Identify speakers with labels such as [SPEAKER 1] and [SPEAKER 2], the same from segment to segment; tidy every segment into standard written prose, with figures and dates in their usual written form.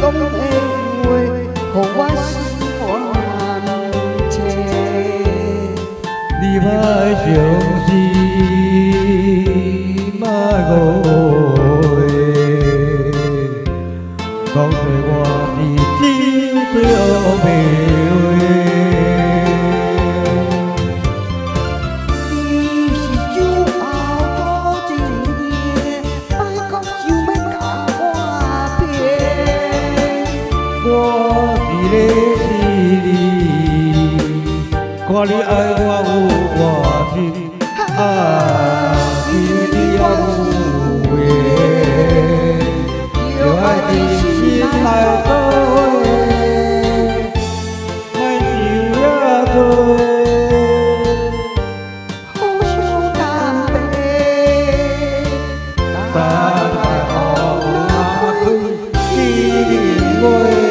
[SPEAKER 1] 讲的话，予我心肝切。
[SPEAKER 2] 你莫伤心，莫误会，讲对我是真最黑白话。 看你爱我有偌深，你要有缘，就爱真心来做伙，莫想遐多，
[SPEAKER 1] 互相担背，
[SPEAKER 2] 等待后那开见面会。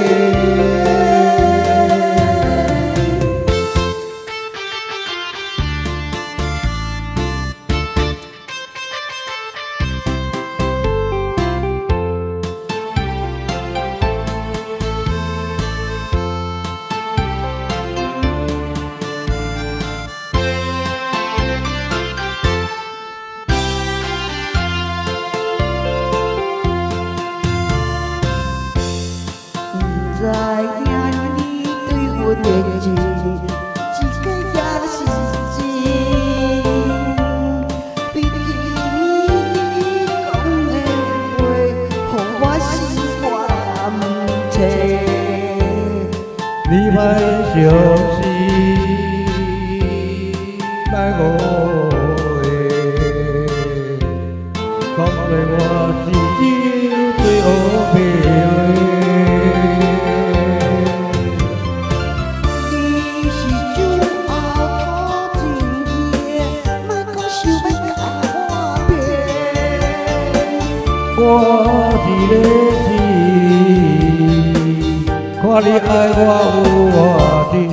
[SPEAKER 1] 知影你对阮的情，一个也是真。比起你讲的话，予我心肝切。
[SPEAKER 2] 你莫伤心，莫误会，讲对我是真最黑白话。 我一个心，看你爱我有偌深，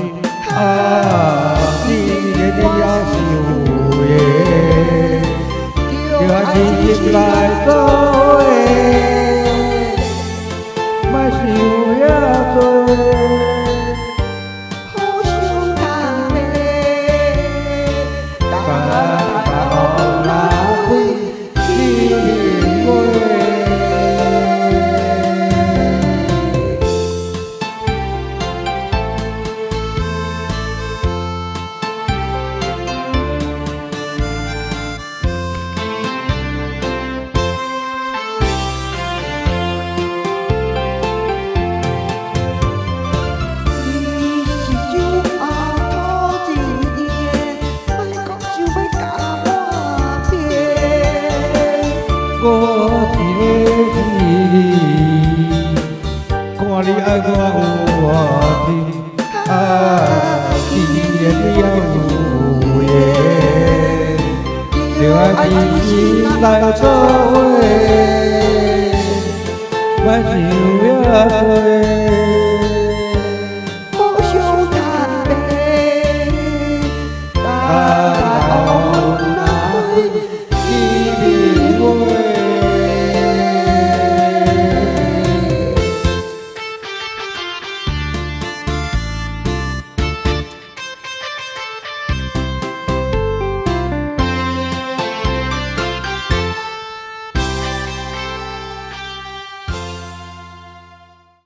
[SPEAKER 2] 你要是有缘，就爱真心来做伙，莫想遐多。 我一个心，看你爱我有偌深，既然你要有缘，就爱真心来做伙，莫想遐多。